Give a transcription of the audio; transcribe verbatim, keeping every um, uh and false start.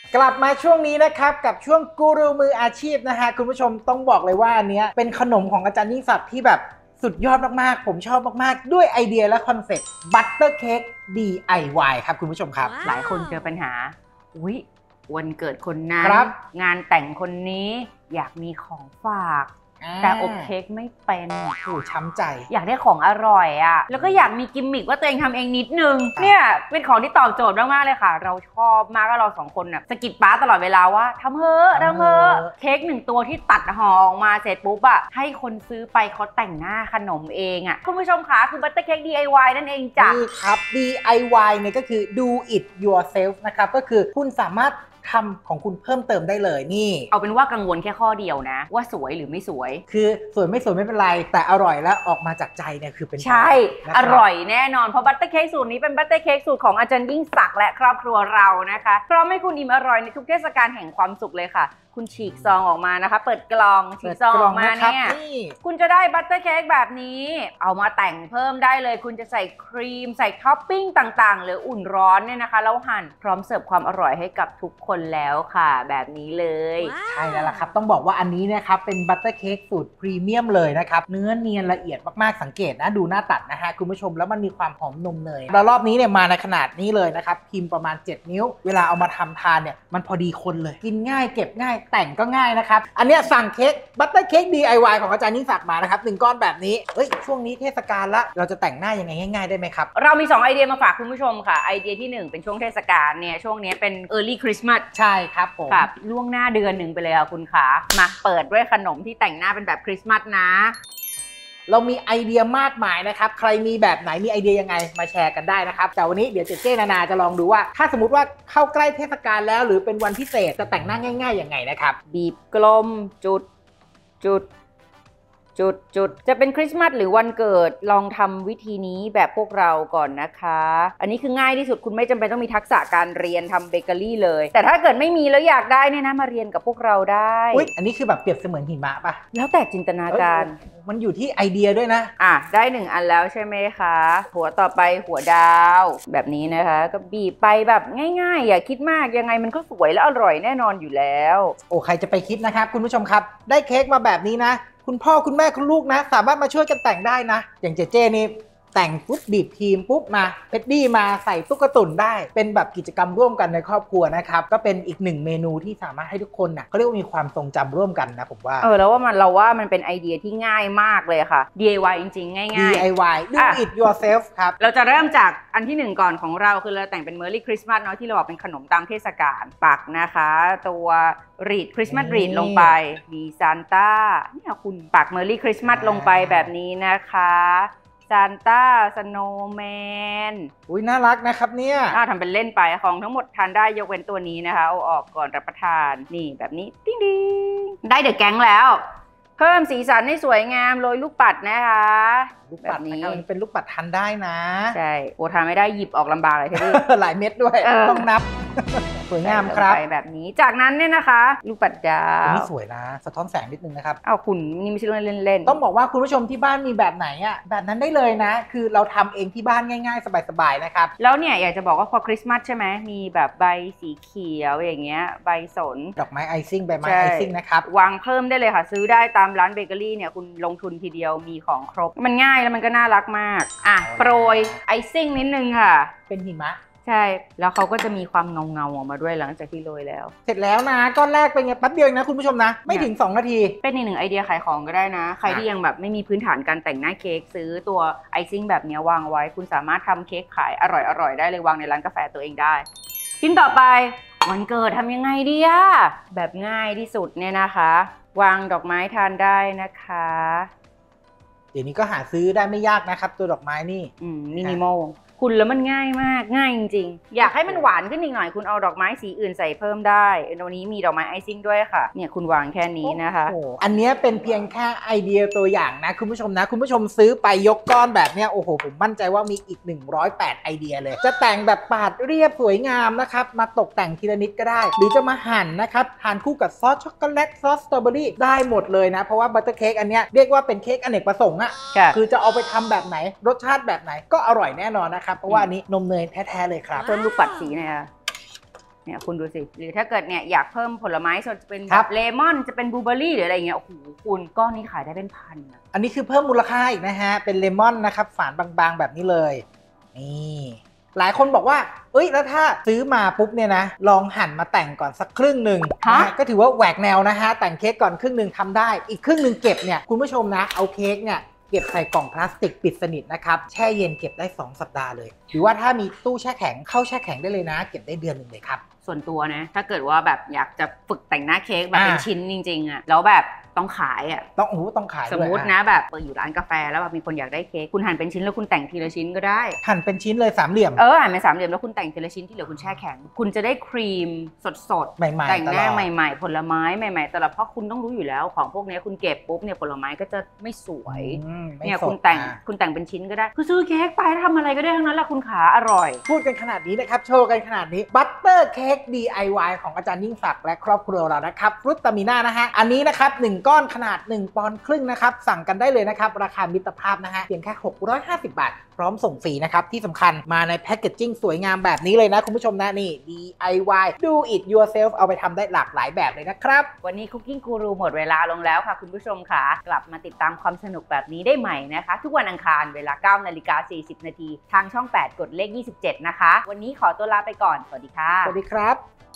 กลับมาช่วงนี้นะครับกับช่วงกูรูมืออาชีพนะฮะคุณผู้ชมต้องบอกเลยว่าอันนี้เป็นขนมของอาจารย์ยิ่งศักดิ์ที่แบบสุดยอดมากๆผมชอบมากๆด้วยไอเดียและคอนเซ็ปต์บัตเตอร์เค้ก ดี ไอ วาย ครับคุณผู้ชมครับ wow. หลายคนเจอปัญหาอุ๊ยวันเกิดคนนั้นงานแต่งคนนี้อยากมีของฝากแต่อบเค้กไม่เป็นโอ้ช้ำใจอยากได้ของอร่อยอ่ะแล้วก็อยากมีกิมมิคว่าตัวเองทำเองนิดนึงเนี่ยเป็นของที่ตอบโจทย์มากๆเลยค่ะเราชอบมากก็เราสองคนน่ะสกิดป้าตลอดเวลาว่าทำเฮ้อทำเฮ้อเค้กหนึ่งตัวที่ตัดห่อออกมาเสร็จปุ๊บอ่ะให้คนซื้อไปเขาแต่งหน้าขนมเองอ่ะคุณผู้ชมคะคือบัตเตอร์เค้ก ดี ไอ วาย นั่นเองจ้ะนี่ครับ ดี ไอ วาย เนี่ยก็คือ do it yourself นะครับก็คือคุณสามารถทำของคุณเพิ่มเติมได้เลยนี่เอาเป็นว่ากังวลแค่ข้อเดียวนะว่าสวยหรือไม่สวยคือสวยไม่สวยไม่เป็นไรแต่อร่อยและออกมาจากใจเนี่ยคือเป็นใช่อร่อยแน่นอนเพราะบัตเตอร์เค้กสูตรนี้เป็นบัตเตอร์เค้กสูตรของอาจารย์ยิ่งศักดิ์และครอบครัวเรานะคะพร้อมให้คุณอิ่มอร่อยในทุกเทศกาลแห่งความสุขเลยค่ะคุณฉีกซองออกมานะคะเปิดกล่องฉีกซองออกมาเนี่ยคุณจะได้บัตเตอร์เค้กแบบนี้เอามาแต่งเพิ่มได้เลยคุณจะใส่ครีมใส่ท็อปปิ้งต่างๆหรืออุ่นร้อนเนี่ยนะคะแล้วหั่นพร้อมเสิร์ฟความอร่อยให้กับทุกคนแล้วค่ะแบบนี้เลยใช่แล้วล่ะครับต้องบอกว่าอันนี้นะครับเป็นบัตเตอร์เค้กสูตรพรีเมียมเลยนะครับเนื้อเนียนละเอียดมากๆสังเกตนะดูหน้าตัดนะฮะคุณผู้ชมแล้วมันมีความหอมนมเนยแล้วรอบนี้เนี่ยมาในขนาดนี้เลยนะครับพิมพ์ประมาณเจ็ดนิ้วเวลาเอามาทำทานเนี่ยมันพอดีคนเลยกินง่ายเก็บง่ายแต่งก็ง่ายนะครับอันนี้สั่งเค้กบัตเตอร์เค้ก ดี ไอ วาย ของอาจารย์ยิ่งศักดิ์มานะครับหนึ่งก้อนแบบนี้เฮ้ยช่วงนี้เทศกาลละเราจะแต่งหน้ายังไงง่ายๆได้ไหมครับเรามีสองไอเดียมาฝากคุณผู้ชมค่ะไอเดียที่หนึ่งเป็นช่วงเทศกาลเนี่ยช่วงนี้เป็น early Christmas ใช่ครับผมครับล่วงหน้าเดือนหนึ่งไปเลยค่ะคุณขามาเปิดด้วยขนมที่แต่งหน้าเป็นแบบคริสต์มาสนะเรามีไอเดียมากมายนะครับใครมีแบบไหนมีไอเดียยังไงมาแชร์กันได้นะครับแต่วันนี้เดี๋ยวเจเจนานาจะลองดูว่าถ้าสมมติว่าเข้าใกล้เทศกาลแล้วหรือเป็นวันพิเศษจะแต่งหน้าง่ายๆยังไงนะครับบีบกลมจุดจุดจุดจุดจะเป็นคริสต์มาสหรือวันเกิดลองทำวิธีนี้แบบพวกเราก่อนนะคะอันนี้คือง่ายที่สุดคุณไม่จำเป็นต้องมีทักษะการเรียนทำเบเกอรี่เลยแต่ถ้าเกิดไม่มีแล้วอยากได้เนี่ยนะมาเรียนกับพวกเราได้อุ๊ยอันนี้คือแบบเปรียบเสมือนหิมะป่ะแล้วแต่จินตนาการมันอยู่ที่ไอเดียด้วยนะอ่ะได้หนึ่งอันแล้วใช่ไหมคะหัวต่อไปหัวดาวแบบนี้นะคะก็บีบไปแบบง่ายๆอย่าคิดมากยังไงมันก็สวยและอร่อยแน่นอนอยู่แล้วโอ้ใครจะไปคิดนะครับคุณผู้ชมครับได้เค้กมาแบบนี้นะคุณพ่อคุณแม่คุณลูกนะสามารถมาช่วยกันแต่งได้นะอย่างเจเจนี่แต่งปุ๊บบีบทีมปุ๊บมาเพดดี้มาใส่ตุ๊กตุ่นได้เป็นแบบกิจกรรมร่วมกันในครอบครัวนะครับก็เป็นอีกหนึ่งเมนูที่สามารถให้ทุกคนนะเขาเรียกว่ามีความทรงจำร่วมกันนะผมว่าเออแล้วว่ามันเราว่ามันเป็นไอเดียที่ง่ายมากเลยค่ะ ดี ไอ วาย จริงๆง่ายๆดี ไอ วาย do it yourself ครับเราจะเริ่มจากอันที่หนึ่งก่อนของเราคือเราแต่งเป็น Merry Christmas เนาะที่เราบอกเป็นขนมตามเทศกาลปักนะคะตัวรีดคริสต์มาสรีดลงไปมีซานต้าเนี่ยคุณปัก Merry Christmas ลงไปแบบนี้นะคะซานต้าสโนว์แมนอุ้ยน่ารักนะครับเนี่ยน่าทำเป็นเล่นไปของทั้งหมดทานได้ยกเว้นตัวนี้นะคะเอาออกก่อนรับประทานนี่แบบนี้ติ๊งดิงได้เดอะแก๊งแล้วเพิ่มสีสันให้สวยงามโรยลูกปัดนะคะลูกปัดนะครับมันเป็นลูกปัดทานได้นะใช่โอ้ทานไม่ได้หยิบออกลำบากเลยทีนี้หลายเม็ดด้วยต้องนับสวยงามครับแบบนี้จากนั้นเนี่ยนะคะลูกปัดดาวนี่สวยนะสะท้อนแสงนิดนึงนะครับอ้าวคุณนี่ไม่ใช่เรื่องเล่นๆต้องบอกว่าคุณผู้ชมที่บ้านมีแบบไหนอ่ะแบบนั้นได้เลยนะคือเราทำเองที่บ้านง่ายๆสบายๆนะครับแล้วเนี่ยอยากจะบอกว่าพอคริสต์มาสใช่ไหมมีแบบใบสีเขียวอย่างเงี้ยใบสนดอกไม้ไอซิ่งใบไม้ไอซิ่งนะครับวางเพิ่มได้เลยค่ะซื้อได้ตามร้านเบเกอรี่เนี่ยคุณลงทุนทีเดียวมีของครบมันง่ายแล้วมันก็น่ารักมากอ่ะโปรยไอซิ่งนิดนึงค่ะเป็นหิมะใช่แล้วเขาก็จะมีความเงาเงาออกมาด้วยหลังจากที่โรยแล้วเสร็จแล้วนะก้อนแรกเป็นไงแป๊บเดียวนะคุณผู้ชมนะไม่ถึงสองนาทีเป็นอีกหนึ่งไอเดียขายของก็ได้นะใครที่ยังแบบไม่มีพื้นฐานการแต่งหน้าเค้กซื้อตัวไอซิ่งแบบนี้วางไว้คุณสามารถทำเค้กขายอร่อยๆได้เลยวางในร้านกาแฟตัวเองได้ชิ้นต่อไปวันเกิดทำยังไงดีอะแบบง่ายที่สุดเนี่ยนะคะวางดอกไม้ทานได้นะคะเดี๋ยวนี้ก็หาซื้อได้ไม่ยากนะครับตัวดอกไม้นี่อืมมินิมอลคุณแล้วมันง่ายมากง่ายจริงๆอยากให้มันหวานขึ้นอีกหน่อยคุณเอาดอกไม้สีอื่นใส่เพิ่มได้ตัวนี้มีดอกไม้ไอซิ่งด้วยค่ะเนี่ยคุณวางแค่นี้นะคะอันนี้เป็นเพียงแค่ไอเดียตัวอย่างนะคุณผู้ชมนะคุณผู้ชมซื้อไปยกก้อนแบบนี้โอ้โหผมมั่นใจว่ามีอีกหนึ่งร้อยแปดไอเดียเลยจะแต่งแบบปาดเรียบสวยงามนะครับมาตกแต่งทีละนิดก็ได้หรือจะมาหั่นนะครับทานคู่กับซอสช็อกโกแลตซอสสตรอเบอรี่ได้หมดเลยนะเพราะว่าบัตเตอร์เค้กอันนี้เรียกว่าเป็นเค้กอเนกประสงค์อ่ะคือจะเอาไปทำแบบไหนรสชาติแบบไหนก็อร่อยแน่นอนนะครับเพราะว่าอันนี้นมเนยแท้ๆเลยครับเพิ่มลูกปัดสีนะคะเนี่ยคุณดูสิหรือถ้าเกิดเนี่ยอยากเพิ่มผลไม้สดจะเป็นคแบรับบ เลมอนจะเป็นบลูเบอร์รี่หรืออะไรเงี้ยโอ้โหคุณก้อนนี้ขายได้เป็นพันอะอันนี้คือเพิ่มมูลค่าอีกนะฮะเป็นเลมอนนะครับฝานบางๆแบบนี้เลยนี่หลายคนบอกว่าเอ้ยแล้วถ้าซื้อมาปุ๊บเนี่ยนะลองหั่นมาแต่งก่อนสักครึ่งหนึ่งนะฮะก็ถือว่าแหวกแนวนะฮะแต่งเค้กก่อนครึ่งหนึ่งทำได้อีกครึ่งหนึ่งเก็บเนี่ยคุณผู้ชมนะเอาเค้กเนี่ยเก็บใส่กล่องพลาสติกปิดสนิทนะครับแช่เย็นเก็บได้สองสัปดาห์เลยหรือว่าถ้ามีตู้แช่แข็งเข้าแช่แข็งได้เลยนะเก็บได้เดือนหนึ่งเลยครับส่วนตัวนะถ้าเกิดว่าแบบอยากจะฝึกแต่งหน้าเค้กแบบเป็นอ่าชิ้นจริงๆอะแล้วแบบต้องขายอะต้องโอ้โหต้องขายสมด้วยมตินะแบบเปิดอยู่ร้านกาแฟแล้วแบบมีคนอยากได้เค้กคุณหั่นเป็นชิ้นแล้วคุณแต่งทีละชิ้นก็ได้หั่นเป็นชิ้นเลยสามเหลี่ยมเออหั่นเป็นสามเหลี่ยมแล้วคุณแต่งทีละชิ้นที่เหลือคุณแช่แข็งคุณจะได้ครีมสดๆใหม่ๆแต่งหน้าตลอดใหม่ๆ ผลไม้ใหม่ๆแต่ละเพราะคุณต้องรู้อยู่แล้วของพวกนี้คุณเก็บปุ๊บเนี่ยผลไม้ก็จะไม่สวยอืมไม่เนี่ยสดคุณแต่งอ่ะคุณแต่งเป็นชิ้นก็ได้คือซื้อเค้กไปทำอะไรก็ได้ทั้งนั้นแหละคุณขาอร่อยพูดกันขนาดนี้นะครับโชว์กันขนาดนี้บัตเตอร์เค้ก ดี ไอ วาย ของอาจารย์ยิ่งศักดิ์และครอบครัวเรานะครับฟรุตตามิน่านะฮะอันนี้นะครับหนึ่งก้อนขนาดหนึ่งปอนด์ครึ่งนะครับสั่งกันได้เลยนะครับราคามิตรภาพนะฮะเพียงแค่หกร้อยห้าสิบบาทพร้อมส่งฟรีนะครับที่สำคัญมาในแพคเกจจิ้งสวยงามแบบนี้เลยนะคุณผู้ชมนะนี่ ดี ไอ วาย Do it yourself เอาไปทำได้หลากหลายแบบเลยนะครับวันนี้ Cooking Guru หมดเวลาลงแล้วค่ะคุณผู้ชมค่ะกลับมาติดตามความสนุกแบบนี้ได้ใหม่นะคะทุกวันอังคารเวลา เก้านาฬิกาสี่สิบนาทีทางช่องแปดกดเลขยี่สิบเจ็ดนะคะวันนี้ขอตัวลาไปก่อนสวัสดีค่ะสวัสดีครับ